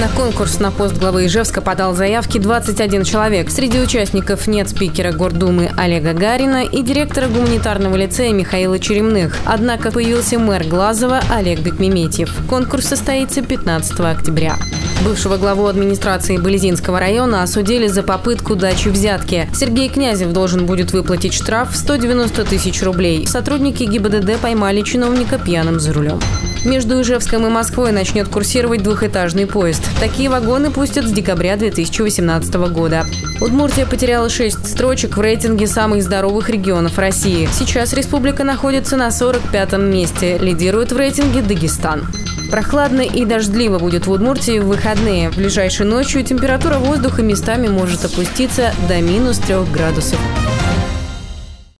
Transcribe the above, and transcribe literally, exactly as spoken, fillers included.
На конкурс на пост главы Ижевска подал заявки двадцать один человек. Среди участников нет спикера Гордумы Олега Гарина и директора гуманитарного лицея Михаила Черемных. Однако появился мэр Глазова Олег Бекмеметьев. Конкурс состоится пятнадцатого октября. Бывшего главу администрации Болезинского района осудили за попытку дачи взятки. Сергей Князев должен будет выплатить штраф в сто девяносто тысяч рублей. Сотрудники ГИБДД поймали чиновника пьяным за рулем. Между Ижевском и Москвой начнет курсировать двухэтажный поезд. Такие вагоны пустят с декабря две тысячи восемнадцатого года. Удмуртия потеряла шесть строчек в рейтинге самых здоровых регионов России. Сейчас республика находится на сорок пятом месте. Лидирует в рейтинге Дагестан. Прохладно и дождливо будет в Удмуртии в выходные. Ближайшей ночью температура воздуха местами может опуститься до минус трех градусов.